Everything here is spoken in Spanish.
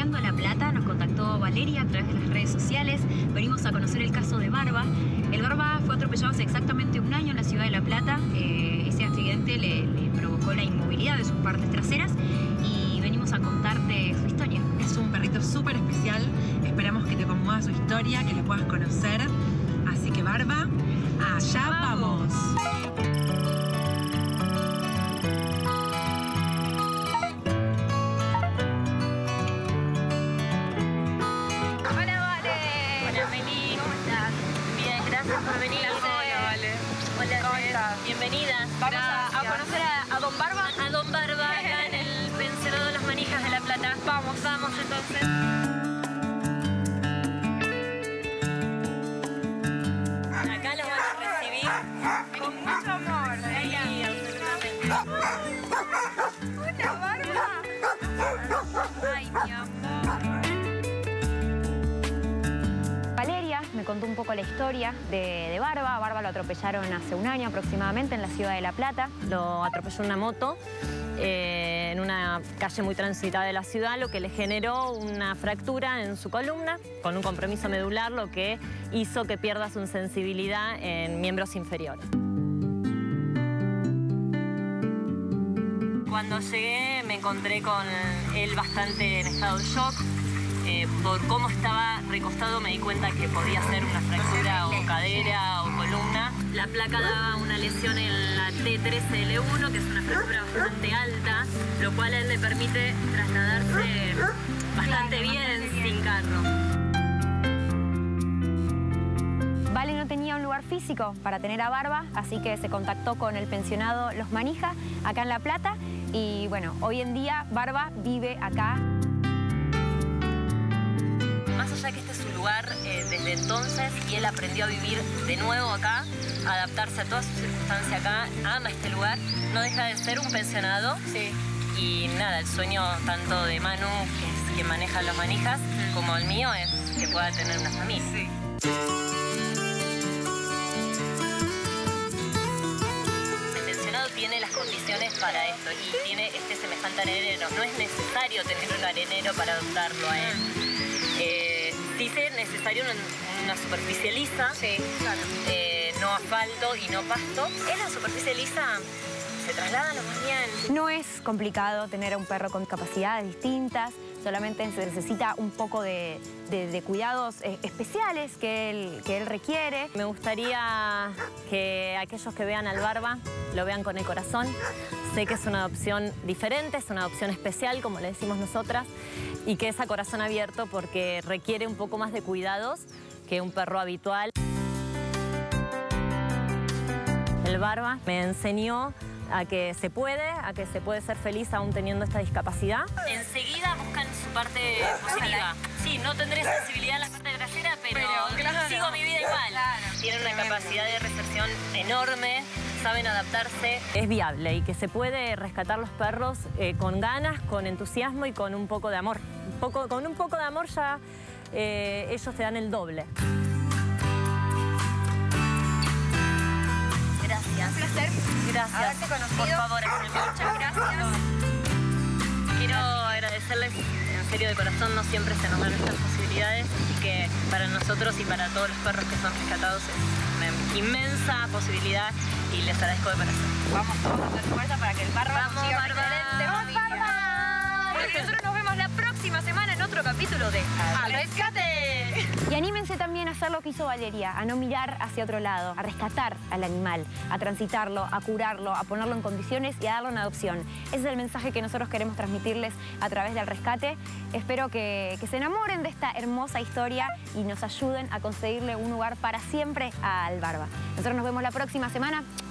llegando a La Plata, nos contactó Valeria a través de las redes sociales. Venimos a conocer el caso de Barba. El Barba fue atropellado hace exactamente un año en la ciudad de La Plata. Ese accidente le provocó la inmovilidad de sus partes traseras y venimos a contarte su historia. Es un perrito súper especial. Esperamos que te conmueva su historia, que lo puedas conocer. Así que Barba, allá vamos. Por venir. Hola, Vale. Hola, ¿Cómo estás? Bienvenida. Vamos a conocer a Don Barba. A Don Barba, acá en el pensionado de las Manijas de La Plata. Vamos entonces. Acá los van a recibir Con mucho amor. Sí, absolutamente. Hola, Barba. Ay, mi amor. Valeria me contó un poco la historia de Barba. Barba lo atropellaron hace un año aproximadamente en la ciudad de La Plata. Lo atropelló una moto en una calle muy transitada de la ciudad, lo que le generó una fractura en su columna con un compromiso medular, lo que hizo que pierda su sensibilidad en miembros inferiores. Cuando llegué me encontré con él bastante en estado de shock. Por cómo estaba recostado me di cuenta que podía ser una fractura o cadera o columna. La placa daba una lesión en la T13L1, que es una fractura bastante alta, lo cual a él le permite trasladarse bastante bien sin carro. Vale no tenía un lugar físico para tener a Barba, así que se contactó con el pensionado Los Manijas, acá en La Plata. Y bueno, hoy en día Barba vive acá. Más allá que este es su lugar desde entonces y él aprendió a vivir de nuevo acá, a adaptarse a toda su circunstancia acá, ama este lugar, no deja de ser un pensionado. Sí. Y nada, el sueño tanto de Manu, que es quien maneja Los Manijas, como el mío es que pueda tener una familia. Sí. El pensionado tiene las condiciones para esto y tiene este semejante arenero. No es necesario tener un arenero para adoptarlo a él. Sí es necesario una superficie lisa, Sí, claro. no asfalto y no pasto. En la superficie lisa se traslada lo más bien. No es complicado tener a un perro con capacidades distintas, solamente se necesita un poco de cuidados especiales que él requiere. Me gustaría que aquellos que vean al Barba lo vean con el corazón. Sé que es una adopción diferente, es una adopción especial, como le decimos nosotras, y que es a corazón abierto porque requiere un poco más de cuidados que un perro habitual. El Barba me enseñó a que se puede ser feliz aún teniendo esta discapacidad. Enseguida buscan su parte positiva. Sí, no tendré sensibilidad en la parte trasera, pero claro, sigo mi vida igual. Claro. Tienen una capacidad de recepción enorme, saben adaptarse. Es viable y que se puede rescatar los perros con ganas, con entusiasmo y con un poco de amor. Con un poco de amor ya ellos te dan el doble. Gracias. Un placer. Gracias. Haberte conocido. Por favor, muchas gracias. Quiero agradecerles en serio de corazón, no siempre se nos dan estas posibilidades y que para nosotros y para todos los perros que son rescatados es una inmensa posibilidad y les agradezco de corazón. Vamos todos a hacer fuerza para que el Barba Vamos, consiga una Barba. excelente ¡Vamos, familia. Barba! Bueno, nosotros nos vemos la próxima semana en otro capítulo de Al Rescate. Y anímense también a hacer lo que hizo Valeria, a no mirar hacia otro lado, a rescatar al animal, a transitarlo, a curarlo, a ponerlo en condiciones y a darle una adopción. Ese es el mensaje que nosotros queremos transmitirles a través del rescate. Espero que se enamoren de esta hermosa historia y nos ayuden a conseguirle un lugar para siempre al Barba. Nosotros nos vemos la próxima semana.